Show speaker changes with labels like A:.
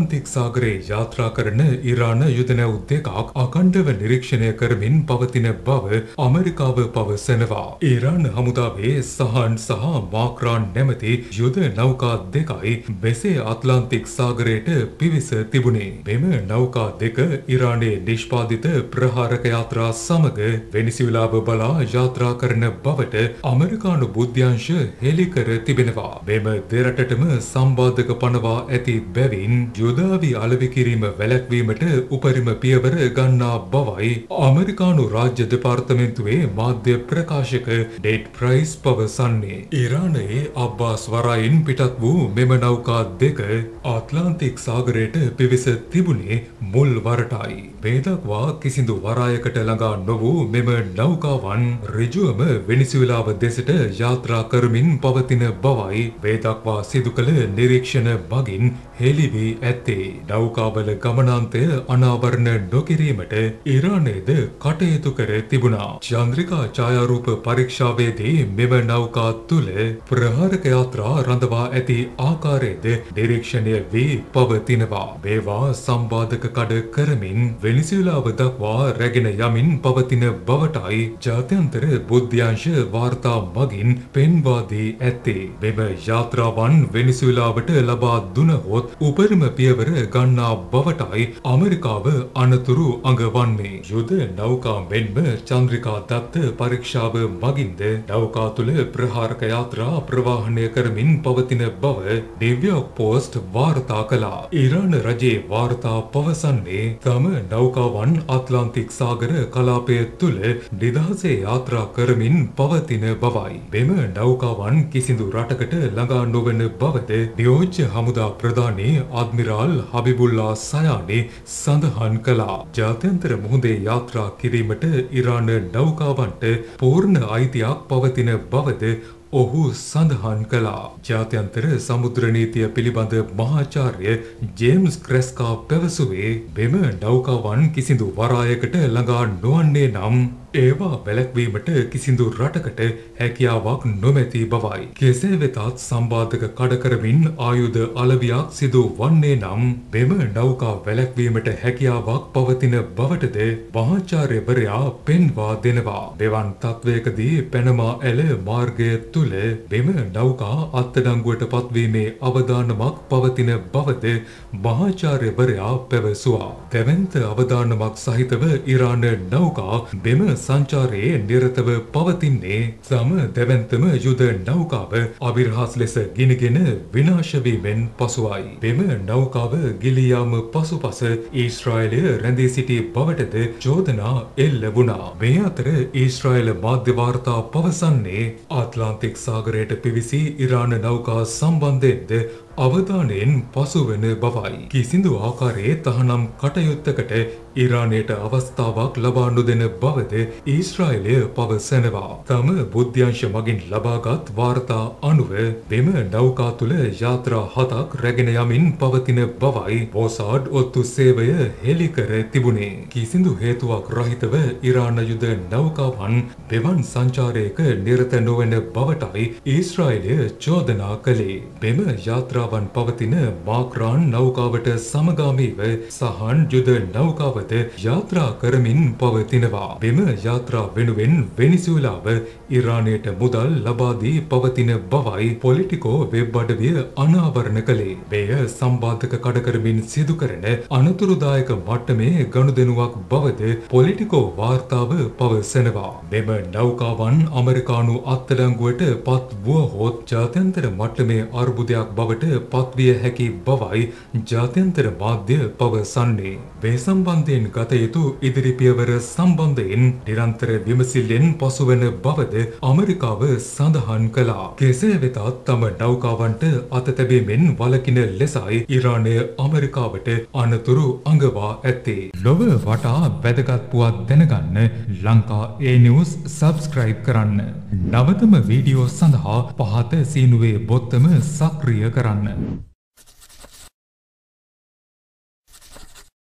A: Atlantic සාගරයේ යාත්‍රා කරන ඉරාන යුද නැව් දෙකක් අඛණ්ඩව නිරීක්ෂණය කරමින් පවතින බව ඇමරිකාව පවසනවා. ඉරාන හමුදාවේ සහන් සහ මාක්‍රාන් නැමැති යුද නෞකා දෙකයි මෙසේ අත්ලාන්තික් සාගරයට පිවිස තිබුණේ. මෙම නෞකා දෙක ඉරානයේ නිෂ්පාදිත ප්‍රහාරක යාත්‍රා සමග වෙනිසුලාව බලා යාත්‍රා කරන බවට ඇමරිකානු බුද්ධ්‍යංශ හෙළි කර තිබෙනවා. මෙම දෙරටටම සම්බාධක පනවා ඇති බැවින් යුදාවි අලෙවි කිරීම වැළැක්වීමට උපරිම පියවර ගන්නා බවයි ඇමරිකානු රාජ්‍ය දෙපාර්තමේන්තුවේ මාධ්‍ය ප්‍රකාශක ඩෙඩ් ප්‍රයිස් පවසන්නේ. ඉරානයේ අබ්බාස් වරයින් පිටත් වූ මෙම නෞකා දෙක අත්ලාන්තික් සාගරයට පිවිස තිබුණේ මුල් වරටයි. මේ දක්වා කිසිදු වරායකට ළඟා නොවූ මෙම නෞකාවන් ඍජුවම වෙනිසුලාව දෙසට යාත්‍රා කරමින් පවතින බවයි මේ දක්වා සිදු කළ නිරීක්ෂණ මගින් හෙළි වී ඇත්තේ. නෞකාවල ගමනාන්තය අනාවරණ නොකිරීමට ඉරානයේද කටයුතු කර තිබුණා. චන්ද්‍රිකා ඡායාරූප පරීක්ෂාවේදී මෙම නෞකා තුළ ප්‍රහාරක යාත්‍රා රඳවා ඇති ආකාරයේද නිරීක්ෂණය වී පවතිනවා. මේවා සම්බාධක කඩ කරමින් වෙනිසුලාව දක්වා රැගෙන යමින් පවතින බවටයි ජාත්‍යන්තර බුද්ධ්‍යංශ වාර්තා මගින් පෙන්වා දී ඇත්තේ. මෙම යාත්‍රාවන් වෙනිසුලාවට ලබා දුනහොත් උපරිම පියවර ගන්නා බවටයි ඇමරිකාව අනතුරු අඟවන්නේ. යුද නෞකා මෙන්ම චන්ද්‍රිකා දත්ත පරීක්ෂාව මගින්ද නෞකා තුළ ප්‍රහාරක යාත්‍රා ප්‍රවාහනය කරමින් පවතින බව නිව්යෝර්ක් පෝස්ට් වාර්තා කළා. ඉරාන රජයේ වාර්තා පවසන්නේ තම නෞකාවන් අත්ලාන්තික් සාගර කලාපය තුළ නිදහසේ යාත්‍රා කරමින් පවතින බවයි. මෙම නෞකාවන් කිසිදු රටකට ළඟා නොවන බවද නියෝජ්‍ය හමුදා ප්‍රධානී අද්මිරාල් හබිබුල්ලා සයානි සඳහන් කළා. ජාත්‍යන්තර මුහුදේ යාත්‍රා කිරීමට ඉරාන නෞකාවන්ට පූර්ණ අයිතියක් පවතින බවද ඔහු සඳහන් කළා. ජාත්‍යන්තර සමුද්‍ර නීතිය පිළිබඳ මහාචාර්ය ජේම්ස් ක්‍රෙස්කා පැවසුවේ මෙම නෞකාවන් කිසිදු වරායකට ළඟා නොවන්නේ නම් ඒවා වැළැක්වීමට කිසිදු රටකට හැකියාවක් නොමැති බවයි. කෙසේ වෙතත් සම්බාධක කඩ කරමින් ආයුධ අලවියක් සිදු වන්නේ නම් මෙම නෞකා වැළැක්වීමට හැකියාවක් පවතින බවටද මහාචාර්යවරයා පෙන්වා දෙනවා. මෙවන් තත්වයකදී පැනමා ඇල මාර්ගය තුළ මෙම නෞකා අත්අඩංගුවට පත්වීමේ අවදානමක් පවතින බවද මහාචාර්යවරයා පැවසුවා. දැවැන්ත අවදානමක් සහිතව ඉරාන නෞකා මෙම සංචාරයේ නිරතව පවතින්නේ සම දැවැන්තම යුද නෞකාව අවිරහස් ලෙස ගිනිගෙන විනාශ වීමෙන් පසුවයි. මෙම නෞකාව ගිලී යාම පසුපස ඊශ්‍රායලය රැඳී සිටි බවටද චෝදනා එල්ල වුණා. මේ අතර ඊශ්‍රායල මාධ්‍ය වාර්තා පවසන්නේ අත්ලාන්තික් සාගරයට පිවිසි ඉරාන නෞකා සම්බන්ධයෙන්ද අවධානයෙන් පසුවෙන බවයි. කිසිදු ආකාරයේ තහනම් කටයුත්තකට ඉරානයට අවස්ථාවක් ලබා නොදෙන බවද ඊශ්‍රායලය පවසනවා. තම බුද්ධ්‍යංශ මගින් ලබාගත් වාර්තා අනුව මෙම නෞකා තුළ යාත්‍රා 7ක් රැගෙන යමින් පවතින බවයි මොසාඩ් ඔත්තු සේවය හෙළි කර තිබුණේ. කිසිදු හේතුවක් රහිතව ඉරාන යුද නෞකාවන් මෙවන් සංචාරයක නිරත නොවන බවටයි ඊශ්‍රායලය චෝදනා කළේ. මෙම යාත්‍රාවන් පවතින මාක්‍රාන් නෞකාවට සමගාමීව සහන් යුද නෞකාවද යාත්‍රා කරමින් පවතිනවා. මෙම යාත්‍රා වෙනුවෙන් වෙනිසුලාව ඉරානයට මුදල් ලබා දී පවතින බවයි පොලිටිකෝ වෙබ් අඩවිය අනාවරණ කළේ. මෙය සම්බාධක කඩ කරමින් සිදු කරන අනතුරුදායක මට්ටමේ ගනුදෙනුවක් බවද පොලිටිකෝ වාර්තාව පවසනවා. මෙම නෞකාවන් ඇමරිකානු අත්අඩංගුවට පත් වුවහොත් ජාත්‍යන්තර මට්ටමේ අර්බුදයක් බවට පත්විය හැකි බවයි ජාත්‍යන්තර මාධ්‍ය පවසන්නේ. මේ සම්බන්ධයෙන් ගත යුතු ඉදිරි පියවර සම්බන්ධයෙන් නිරන්තර විමසිල්ලෙන් පසුවන බවද ඇමරිකාව සඳහන් කළා. කෙසේ වෙතත් තම නෞකාවන්ට අත තැබීමෙන් වළකින ලෙසයි ඉරානය ඇමරිකාවට අනතුරු අඟවා ඇත්තේ. ලොව වටා වැදගත් පුවත් දැනගන්න ලංකා ඒ නිවුස් සබ්ස්ක්‍රයිබ් කරන්න. නවතම වීඩියෝ සඳහා පහත සීනුවේ බොත්තම සක්‍රිය කරන්න.